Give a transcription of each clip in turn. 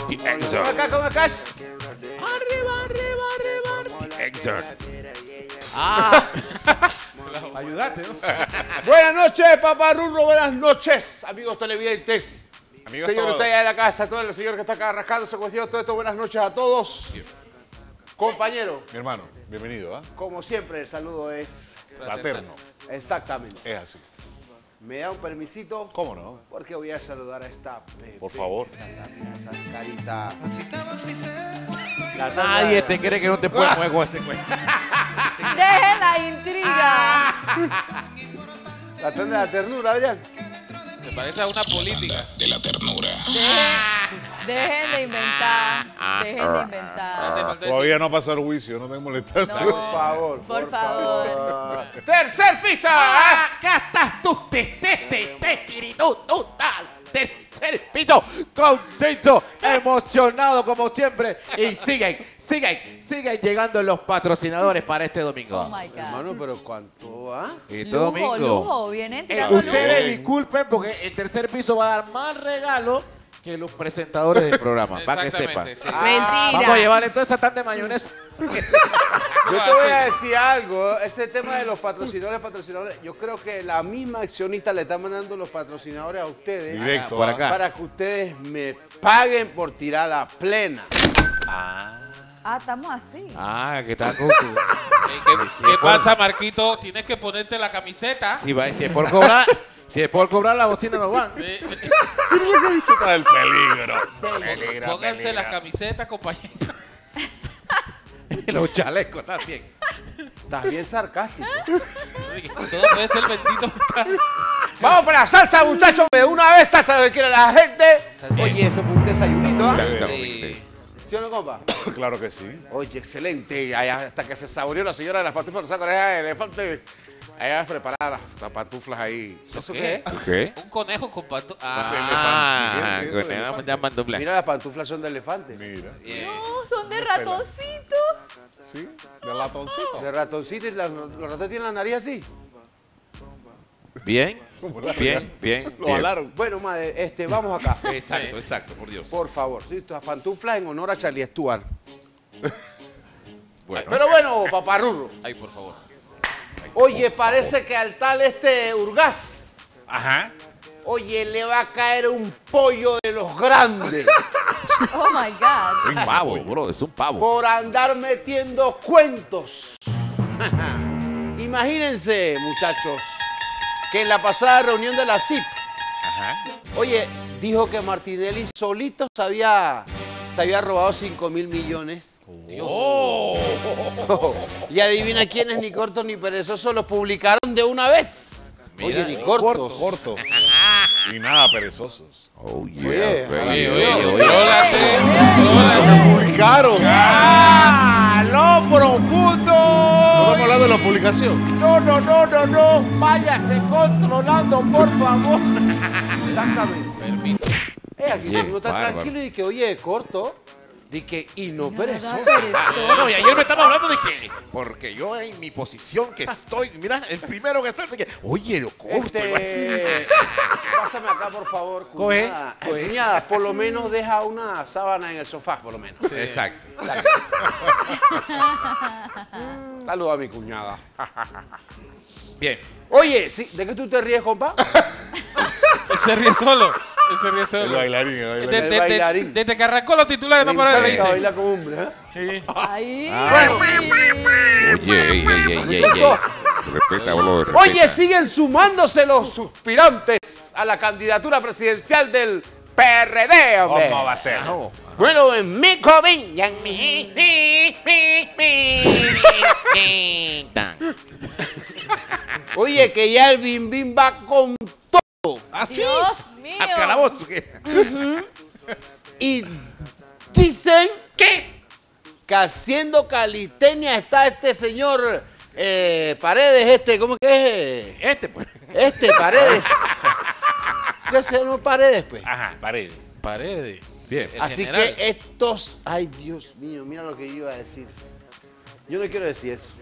The Exert. ¿Cómo acá? Arriba. The Exert. Ayúdate, ¿no? Buenas noches, paparrulo. Buenas noches, amigos televidentes. Amigos Señor, todos. está allá en la casa, todo el señor que está acá rascándose cuestión, todo esto. Buenas noches a todos. Compañero, Mi hermano, bienvenido, ¿ah? como siempre, el saludo es Fraterno. exactamente. Es así. Me da un permisito. ¿Cómo no? Porque voy a saludar a esta Por favor. esa carita. Nadie te cree que no te puede mover con ese cuento. Dejen la intriga. La tenda de la ternura, Adrián. Me parece a una política. Dejen de inventar. Dejen de inventar. Te falta Todavía no ha pasado el juicio, no te molestes. No. Por favor. Por favor. ¡Tercer piso! Acá estás tú, total. Tercer piso, contento, emocionado como siempre. Y siguen llegando los patrocinadores para este Oh domingo. my God. Hermano, pero ¿cuánto, ah? Este Lujo, domingo. lujo. Vienen tirando lujo. Ustedes disculpen porque el tercer piso va a dar más regalos que los presentadores del programa, para que sepan. Exactamente, sí. Vamos a llevarle toda esa tarde de mayonesa. Yo te voy a decir algo, ese tema de los patrocinadores, yo creo que la misma accionista le está mandando los patrocinadores a ustedes Directo, por ¿ah? acá. para que ustedes me paguen por tirar la plena. Ah, estamos así. ¿Qué tal, Cucu? ¿Qué pasa, Marquito? Tienes que ponerte la camiseta. Si es por cobrar, la bocina no van. La camiseta del peligro. Pónganse las camisetas, compañeros. Los chalecos también. Estás bien sarcástico. Todo puede ser bendito. Vamos para la salsa, muchachos, de una vez salsa que quiere la gente. Salsa. Oye, esto es un desayunito, ¿ah? Sí. ¿Sí o no, compa? Claro que sí. Oye, excelente. Allá hasta que se saboreó la señora de las pantuflas, no saca de elefante. Allá preparada las pantuflas ahí. ¿Eso qué es? ¿Qué? Un conejo con pato. Mira, las pantuflas son de elefante. Mira. No, son de ratoncitos. ¿Sí? De latoncito. De ratoncito, y los ratones tienen la nariz así. Bien. Lo alaron. Bueno, madre, vamos acá. Exacto, por Dios. Por favor, sí, estas pantuflas en honor a Charlie Stuart. Bueno. Pero bueno, paparrurro. Ay, por favor. Oye, parece que al tal Urgaz, Ajá. oye, le va a caer un pollo de los grandes Oh my God. Es un pavo, bro, es un pavo. por andar metiendo cuentos. Imagínense, muchachos, que en la pasada reunión de la CIP, oye, dijo que Martinelli solito se había robado 5.000 millones. Y adivina quiénes, ni cortos ni perezosos, los publicaron de una vez. Oye, ni cortos. Corto. Y nada perezosos. Oh, Oye, Contrólate. Lo publicaron. ¡Lo profundo! No estamos hablando de la publicación. No. Váyase controlando, por favor. Exactamente. Permito. Aquí Bien, uno está bárbaro. tranquilo y que, oye, corto. Y que, y no perezoso. No, y ayer me estaba hablando de que, porque yo en mi posición que estoy, mira, el primero que estoy, que, oye, lo corto. Pásame acá, por favor, Coge, cuñada. coge. Cuñada, por lo menos deja una sábana en el sofá, por lo menos. Exacto. Saluda a mi cuñada. Bien. Oye, sí, ¿de qué tú te ríes, compa? Él se ríe solo. El bailarín, el bailarín. El bailarín. Desde que arrancó los titulares no para de Me encanta reírse. bailar como hombre, ¿eh? Ahí. Oye. Respeta, bro. Oye, siguen sumándose los suspirantes a la candidatura presidencial del PRD, hombre. ¿Cómo va a ser? Bueno, en mi joven, ya en Oye, que ya el Bim Bim va con todo. ¿Así? Dios mío. Al calabozo. Y dicen que haciendo calistenia está este señor Paredes, ¿cómo que es? Pues. Paredes. Ese señor Paredes, pues. Ajá, pared. Paredes. Bien. El Así general. que estos, ay Dios mío, mira lo que yo iba a decir. Yo no quiero decir eso.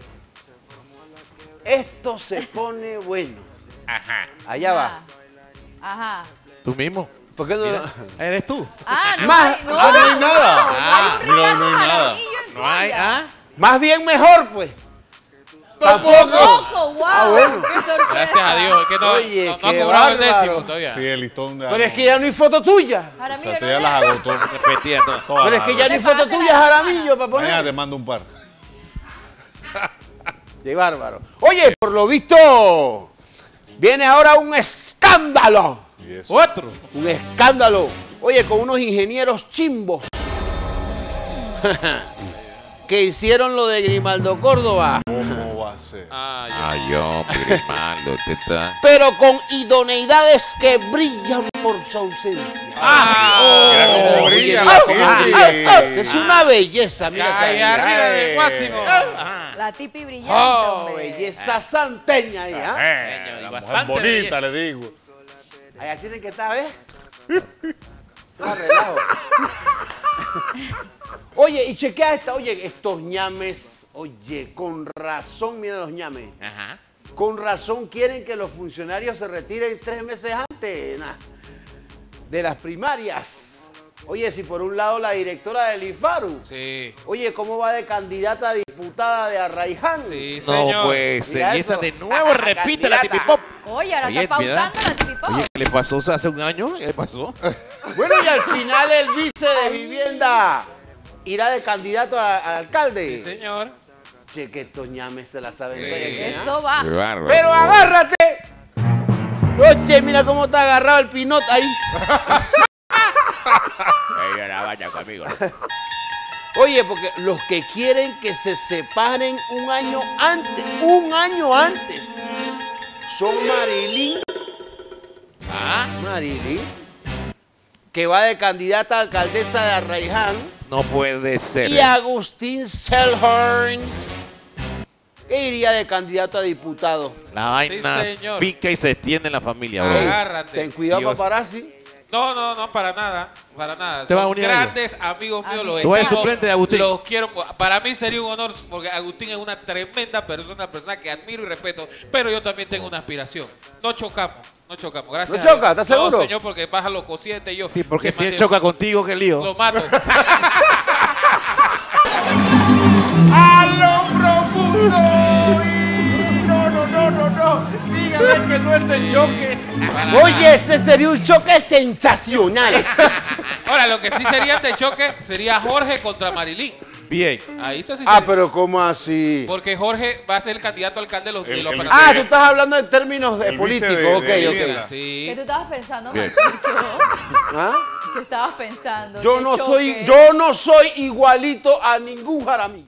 Esto se pone bueno. Ajá. Allá va. Ajá. ¿Tú mismo? ¿Por qué no? ¿Eres tú? Ah, no Más- hay, no, no hay nada. No hay un No hay nada. jaramillo en No hay, tuya. Más bien mejor, pues. ¡Tampoco! Poco, wow. Ah, bueno. Qué sorpresa. Gracias a Dios. Es que no, Oye, no ha qué cobrado el bárbaro. décimo todavía. Sí, el listón de... Pero es que ya no hay foto tuya. Jaramillo, O sea, no ya le- las agotó. Repetía todo. Todas Pero es que las ya no hay foto tuya, Jaramillo, para Mañana poner. te mando un par. De bárbaro. Oye, por lo visto, viene ahora un escándalo. Y eso. Otro. Un escándalo. Oye, con unos ingenieros chimbos que hicieron lo de Grimaldo Córdoba, ¿Cómo va a ser? Yo, Grimaldo, te está. pero con idoneidades que brillan por su ausencia. Mira cómo brilla Oye, la mira, gente. es una belleza, mira esa Ahí belleza. arriba de Guásimo. La tipi brillante, Oh, hombre. belleza santeña ahí, ¿ah? La mujer bastante bonita, le digo. Allá tienen que estar, ¿ves? Se va relajo. Oye, y chequea esta, oye, estos ñames, oye, con razón, mira los ñames. Ajá. Con razón quieren que los funcionarios se retiren 3 meses antes de las primarias. Oye, si por un lado la directora del IFARU, Sí, oye, ¿cómo va de candidata a diputada de Arraiján? sí, No, señor. pues, Mira y esa eso. de nuevo repite la Candidata. tipipop. Oye, ahora Oye, está mira. pautando la tipipop. Oye, ¿qué le pasó hace un año? ¿Qué le pasó? Bueno, y al final el vice de vivienda irá de candidato al alcalde. Sí, señor. Che, que estos ñames se la saben. Sí. todas aquí, ¿ah? Eso va. Qué bárbaro. Pero agárrate. Oye, mira cómo está agarrado el pinot ahí. Ella la vaya conmigo. Oye, porque los que quieren que se separen un año antes, son Marilyn. Marilyn, que va de candidata a alcaldesa de Arraiján, No puede ser. y Agustín Selhorn, que iría de candidato a diputado. La vaina señor. pica y se extiende en la familia, Ey. bro. Agárrate. Ten cuidado, Dios. paparazzi. No, para nada, para nada. ¿Te vas a Son unir a ellos? grandes amigos míos, los Tú eres estimo, suplente de Agustín. Los quiero, para mí sería un honor, porque Agustín es una tremenda persona que admiro y respeto, pero yo también tengo una aspiración. No chocamos, gracias. ¿No a Dios. choca? ¿Estás seguro? No, señor, porque baja los cocientes y yo. Sí, porque se si él mantiene- choca contigo, qué lío. Lo mato. ¡A lo profundo! No. Dígame que no es el choque. Para nada. Oye, ese sería un choque sensacional. Ahora, lo que sí sería de choque sería Jorge contra Marilyn. Bien. Ahí eso sí Ah, sería. pero ¿cómo así? Porque Jorge va a ser el candidato a alcalde de los El- de los el- operaciones. Ah, tú estás hablando en términos de El vice políticos, de ok. vivienda. Sí. ¿Qué tú estabas pensando, Bien. Marquito? ¿Ah? ¿Qué estabas pensando? Yo ¿Qué no choque? soy igualito a ningún jaramillo.